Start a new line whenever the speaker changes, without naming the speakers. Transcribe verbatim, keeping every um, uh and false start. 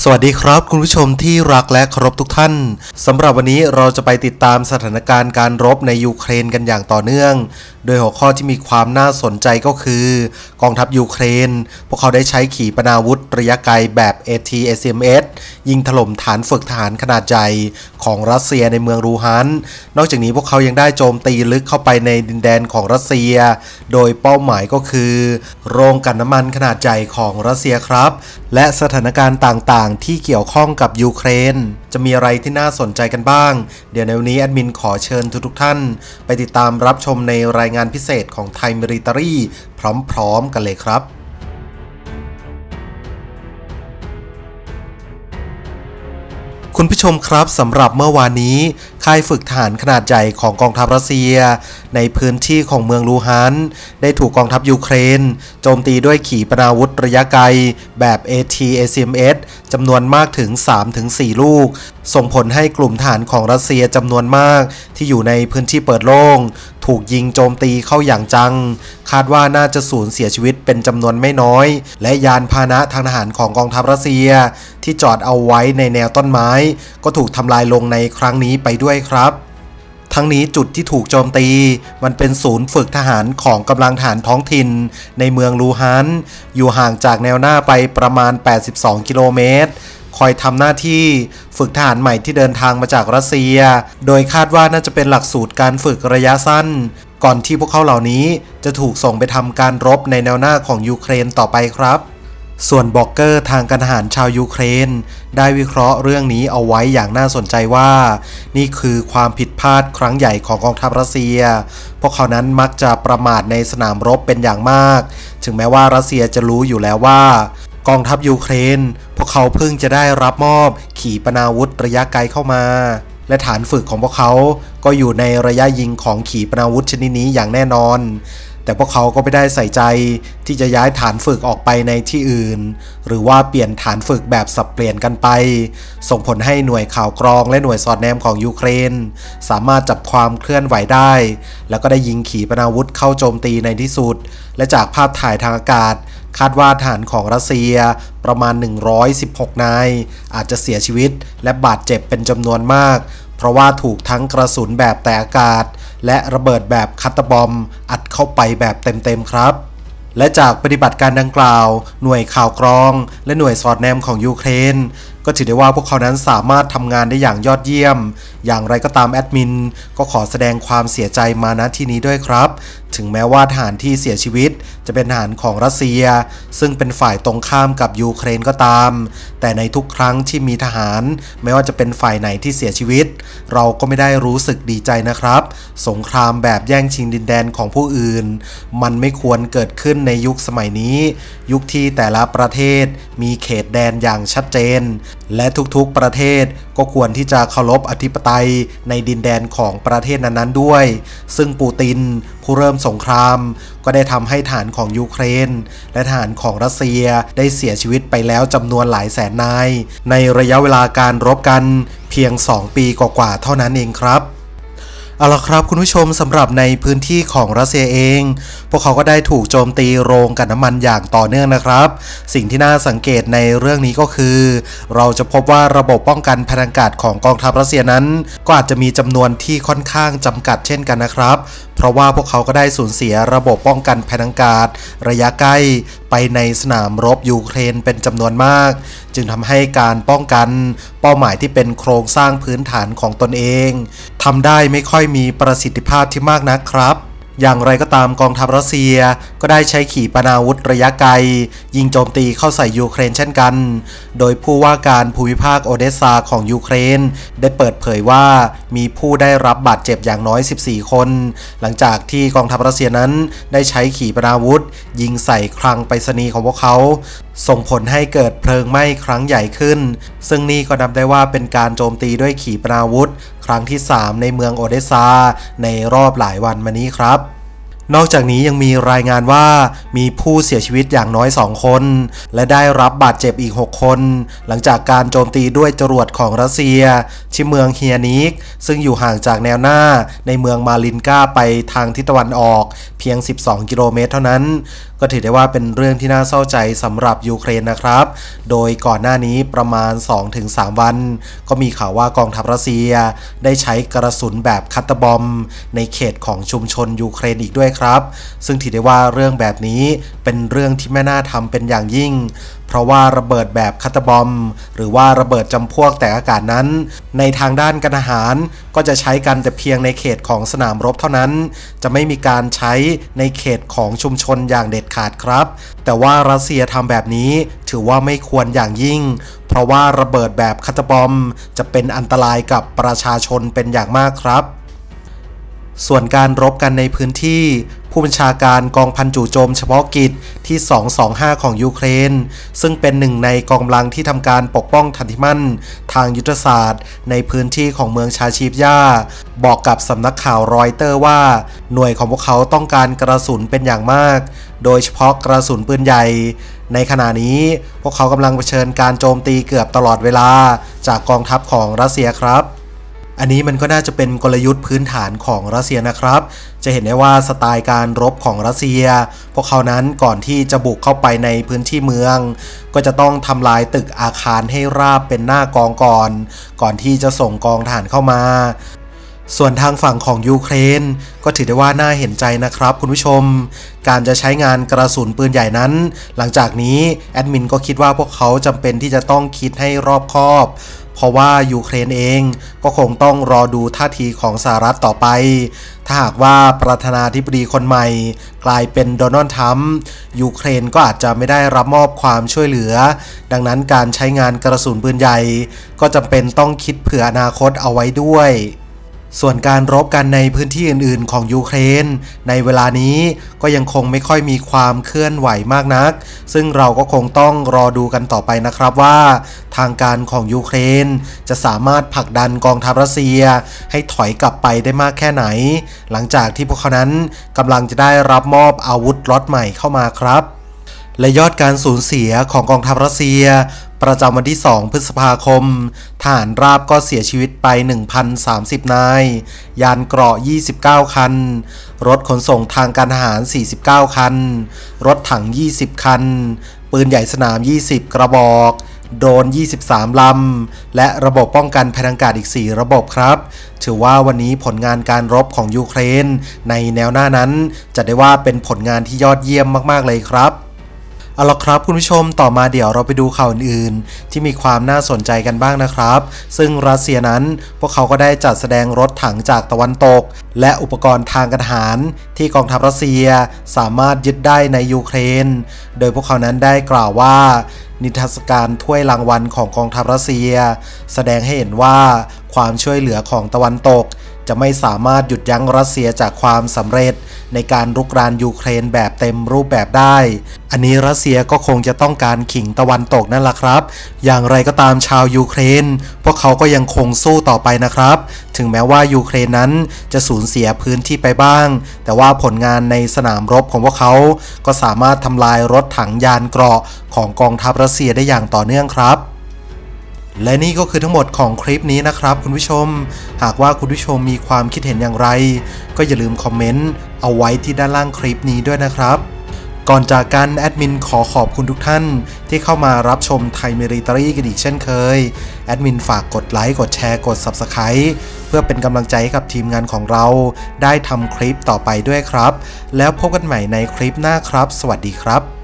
สวัสดีครับคุณผู้ชมที่รักและเคารพทุกท่านสำหรับวันนี้เราจะไปติดตามสถานการณ์การรบในยูเครนกันอย่างต่อเนื่องโดยหัวข้อที่มีความน่าสนใจก็คือกองทัพยูเครนพวกเขาได้ใช้ขีปนาวุธระยะไกลแบบ เอ ที เอส เอ็ม เอส ยิงถล่มฐานฝึกทหารขนาดใหญ่ของรัสเซียในเมืองรูฮันนอกจากนี้พวกเขายังได้โจมตีลึกเข้าไปในดินแดนของรัสเซียโดยเป้าหมายก็คือโรงกลั่นน้ำมันขนาดใหญ่ของรัสเซียครับและสถานการณ์ต่างๆที่เกี่ยวข้องกับยูเครนจะมีอะไรที่น่าสนใจกันบ้างเดี๋ยวในวันนี้แอดมินขอเชิญทุกๆท่านไปติดตามรับชมในรายงานพิเศษของไทยมิลิตารีพร้อมๆกันเลยครับคุณผู้ชมครับสำหรับเมื่อวานนี้ค่ายฝึกทหารขนาดใหญ่ของกองทัพรัสเซียในพื้นที่ของเมืองลูฮันได้ถูกกองทัพยูเครนโจมตีด้วยขีปนาวุธระยะไกลแบบ เอ ที เอส เอ็ม เอส จำนวนมากถึง สามถึงสี่ ลูกส่งผลให้กลุ่มทหารของรัสเซียจำนวนมากที่อยู่ในพื้นที่เปิดโล่งถูกยิงโจมตีเข้าอย่างจังคาดว่าน่าจะสูญเสียชีวิตเป็นจำนวนไม่น้อยและยานพาหนะทางทหารของกองทัพรัสเซียที่จอดเอาไว้ในแนวต้นไม้ก็ถูกทำลายลงในครั้งนี้ไปด้วยครับทั้งนี้จุดที่ถูกโจมตีมันเป็นศูนย์ฝึกทหารของกำลังทหารท้องถิ่นในเมืองลูฮันอยู่ห่างจากแนวหน้าไปประมาณแปดสิบสองกิโลเมตรคอยทำหน้าที่ฝึกทหารใหม่ที่เดินทางมาจากรัสเซียโดยคาดว่าน่าจะเป็นหลักสูตรการฝึกระยะสั้นก่อนที่พวกเขาเหล่านี้จะถูกส่งไปทำการรบในแนวหน้าของยูเครนต่อไปครับส่วนบล็อกเกอร์ทางการทหารชาวยูเครนได้วิเคราะห์เรื่องนี้เอาไว้อย่างน่าสนใจว่านี่คือความผิดพลาดครั้งใหญ่ของกองทัพรัสเซียพวกเขานั้นมักจะประมาทในสนามรบเป็นอย่างมากถึงแม้ว่ารัสเซียจะรู้อยู่แล้วว่ากองทัพยูเครนพวกเขาเพิ่งจะได้รับมอบขีปนาวุธระยะไกลเข้ามาและฐานฝึกของพวกเขาก็อยู่ในระยะยิงของขีปนาวุธชนิดนี้อย่างแน่นอนแต่พวกเขาก็ไม่ได้ใส่ใจที่จะย้ายฐานฝึกออกไปในที่อื่นหรือว่าเปลี่ยนฐานฝึกแบบสับเปลี่ยนกันไปส่งผลให้หน่วยข่าวกรองและหน่วยสอดแนมของยูเครนสามารถจับความเคลื่อนไหวได้แล้วก็ได้ยิงขีปนาวุธเข้าโจมตีในที่สุดและจากภาพถ่ายทางอากาศคาดว่าฐานของรัสเซียประมาณหนึ่งร้อยสิบหกนายอาจจะเสียชีวิตและบาดเจ็บเป็นจำนวนมากเพราะว่าถูกทั้งกระสุนแบบแต่อากาศและระเบิดแบบคัตเตอร์บอมอัดเข้าไปแบบเต็มๆครับและจากปฏิบัติการดังกล่าวหน่วยข่าวกรองและหน่วยสอดแนมของยูเครนก็ถือได้ว่าพวกเขานั้นสามารถทำงานได้อย่างยอดเยี่ยมอย่างไรก็ตามแอดมินก็ขอแสดงความเสียใจมาณที่นี้ด้วยครับถึงแม้ว่าทหารที่เสียชีวิตจะเป็นทหารของรัสเซียซึ่งเป็นฝ่ายตรงข้ามกับยูเครนก็ตามแต่ในทุกครั้งที่มีทหารไม่ว่าจะเป็นฝ่ายไหนที่เสียชีวิตเราก็ไม่ได้รู้สึกดีใจนะครับสงครามแบบแย่งชิงดินแดนของผู้อื่นมันไม่ควรเกิดขึ้นในยุคสมัยนี้ยุคที่แต่ละประเทศมีเขตแดนอย่างชัดเจนและทุกๆประเทศก็ควรที่จะเคารพอธิปไตยในดินแดนของประเทศนั้นๆด้วยซึ่งปูตินผู้เริ่มสงครามก็ได้ทำให้ฐานของยูเครนและฐานของรัสเซียได้เสียชีวิตไปแล้วจำนวนหลายแสนนายในระยะเวลาการรบกันเพียงสองปีกว่าๆเท่านั้นเองครับเอาล่ะครับคุณผู้ชมสำหรับในพื้นที่ของรัสเซียเองพวกเขาก็ได้ถูกโจมตีโรงกลั่นน้ำมันอย่างต่อเนื่องนะครับสิ่งที่น่าสังเกตในเรื่องนี้ก็คือเราจะพบว่าระบบป้องกันภัยทางอากาศของกองทัพรัสเซียนั้นก็อาจจะมีจำนวนที่ค่อนข้างจำกัดเช่นกันนะครับเพราะว่าพวกเขาก็ได้สูญเสียระบบป้องกันภัยทางอากาศระยะใกล้ไปในสนามรบยูเครนเป็นจำนวนมากจึงทำให้การป้องกันเป้าหมายที่เป็นโครงสร้างพื้นฐานของตนเองทำได้ไม่ค่อยมีประสิทธิภาพที่มากนักครับอย่างไรก็ตามกองทัพรัสเซียก็ได้ใช้ขีปนาวุธระยะไกลยิงโจมตีเข้าใส่ยูเครนเช่นกันโดยผู้ว่าการภูมิภาคโอเดสซาของยูเครนได้เปิดเผยว่ามีผู้ได้รับบาดเจ็บอย่างน้อยสิบสี่คนหลังจากที่กองทัพรัสเซียนั้นได้ใช้ขีปนาวุธยิงใส่คลังไปรษณีย์ของพวกเขาส่งผลให้เกิดเพลิงไหม้ครั้งใหญ่ขึ้นซึ่งนี่ก็นับได้ว่าเป็นการโจมตีด้วยขีปนาวุธครั้งที่สามในเมืองโอเดสซาในรอบหลายวันมานี้ครับ นอกจากนี้ยังมีรายงานว่ามีผู้เสียชีวิตอย่างน้อยสองคนและได้รับบาดเจ็บอีกหกคนหลังจากการโจมตีด้วยจรวดของรัสเซียที่เมืองเฮียนิกซึ่งอยู่ห่างจากแนวหน้าในเมืองมาลินกาไปทางทิศตะวันออกเพียงสิบสองกิโลเมตรเท่านั้นก็ก็ถือได้ว่าเป็นเรื่องที่น่าเศร้าใจสำหรับยูเครนนะครับโดยก่อนหน้านี้ประมาณ สองถึงสาม วันก็มีข่าวว่ากองทัพรัสเซียได้ใช้กระสุนแบบคัตเตอร์บอมในเขตของชุมชนยูเครนอีกด้วยครับซึ่งถือได้ว่าเรื่องแบบนี้เป็นเรื่องที่ไม่น่าทำเป็นอย่างยิ่งเพราะว่าระเบิดแบบคัตเตอร์บอมหรือว่าระเบิดจำพวกแต่อากาศนั้นในทางด้านการทหารก็จะใช้กันแต่เพียงในเขตของสนามรบเท่านั้นจะไม่มีการใช้ในเขตของชุมชนอย่างเด็ดขาดครับแต่ว่ารัสเซียทำแบบนี้ถือว่าไม่ควรอย่างยิ่งเพราะว่าระเบิดแบบคัตเตอร์บอมจะเป็นอันตรายกับประชาชนเป็นอย่างมากครับส่วนการรบกันในพื้นที่ผู้บัญชาการกองพันจู่โจมเฉพาะกิจที่สองสองห้าของยูเครนซึ่งเป็นหนึ่งในกองกำลังที่ทำการปกป้องทันทิมั่นทางยุทธศาสตร์ในพื้นที่ของเมืองชาชีฟยาบอกกับสำนักข่าวรอยเตอร์ว่าหน่วยของพวกเขาต้องการกระสุนเป็นอย่างมากโดยเฉพาะกระสุนปืนใหญ่ในขณะนี้พวกเขากำลังเผชิญการโจมตีเกือบตลอดเวลาจากกองทัพของรัสเซียครับอันนี้มันก็น่าจะเป็นกลยุทธ์พื้นฐานของรัสเซียนะครับจะเห็นได้ว่าสไตล์การรบของรัสเซียพวกเขานั้นก่อนที่จะบุกเข้าไปในพื้นที่เมืองก็จะต้องทำลายตึกอาคารให้ราบเป็นหน้ากองก่อนก่อนที่จะส่งกองทหารเข้ามาส่วนทางฝั่งของยูเครนก็ถือได้ว่าน่าเห็นใจนะครับคุณผู้ชมการจะใช้งานกระสุนปืนใหญ่นั้นหลังจากนี้แอดมินก็คิดว่าพวกเขาจำเป็นที่จะต้องคิดให้รอบคอบเพราะว่ายูเครนเองก็คงต้องรอดูท่าทีของสหรัฐต่อไปถ้าหากว่าประธานาธิบดีคนใหม่กลายเป็นโดนัลด์ทรัมป์ยูเครนก็อาจจะไม่ได้รับมอบความช่วยเหลือดังนั้นการใช้งานกระสุนปืนใหญ่ก็จำเป็นต้องคิดเผื่ออนาคตเอาไว้ด้วยส่วนการรบกันในพื้นที่อื่นๆของยูเครนในเวลานี้ก็ยังคงไม่ค่อยมีความเคลื่อนไหวมากนักซึ่งเราก็คงต้องรอดูกันต่อไปนะครับว่าทางการของยูเครนจะสามารถผลักดันกองทัพรัสเซียให้ถอยกลับไปได้มากแค่ไหนหลังจากที่พวกเขานั้นกำลังจะได้รับมอบอาวุธล็อตใหม่เข้ามาครับและยอดการสูญเสียของกองทัพรัสเซียประจำวันที่สองพฤษภาคมทหารราบก็เสียชีวิตไป หนึ่งพันสามสิบ นายยานเกราะยี่สิบเก้าคันรถขนส่งทางการทหารสี่สิบเก้าคันรถถังยี่สิบคันปืนใหญ่สนามยี่สิบกระบอกโดรนยี่สิบสามลำและระบบป้องกันภัยทางอากาศอีกสี่ระบบครับถือว่าวันนี้ผลงานการรบของยูเครนในแนวหน้านั้นจะได้ว่าเป็นผลงานที่ยอดเยี่ยมมากๆเลยครับเอาล่ะครับคุณผู้ชมต่อมาเดี๋ยวเราไปดูข่าวอื่นๆที่มีความน่าสนใจกันบ้างนะครับซึ่งรัสเซียนั้นพวกเขาก็ได้จัดแสดงรถถังจากตะวันตกและอุปกรณ์ทางการทหารที่กองทัพรัสเซียสามารถยึดได้ในยูเครนโดยพวกเขานั้นได้กล่าวว่านิทรรศการถ้วยรางวัลของกองทัพรัสเซียแสดงให้เห็นว่าความช่วยเหลือของตะวันตกจะไม่สามารถหยุดยั้งรัสเซียจากความสำเร็จในการรุกรานยูเครนแบบเต็มรูปแบบได้อันนี้รัสเซียก็คงจะต้องการขิงตะวันตกนั่นแหละครับอย่างไรก็ตามชาวยูเครนพวกเขาก็ยังคงสู้ต่อไปนะครับถึงแม้ว่ายูเครนนั้นจะสูญเสียพื้นที่ไปบ้างแต่ว่าผลงานในสนามรบของพวกเขาก็สามารถทำลายรถถังยานเกราะของกองทัพรัสเซียได้อย่างต่อเนื่องครับและนี่ก็คือทั้งหมดของคลิปนี้นะครับคุณผู้ชมหากว่าคุณผู้ชมมีความคิดเห็นอย่างไรก็อย่าลืมคอมเมนต์เอาไว้ที่ด้านล่างคลิปนี้ด้วยนะครับก่อนจากกันแอดมินขอขอบคุณทุกท่านที่เข้ามารับชมไทยมิลิตารี่กันอีกเช่นเคยแอดมินฝากกดไลค์กดแชร์กด ซับสไครบ์ เพื่อเป็นกำลังใจให้กับทีมงานของเราได้ทำคลิปต่อไปด้วยครับแล้วพบกันใหม่ในคลิปหน้าครับสวัสดีครับ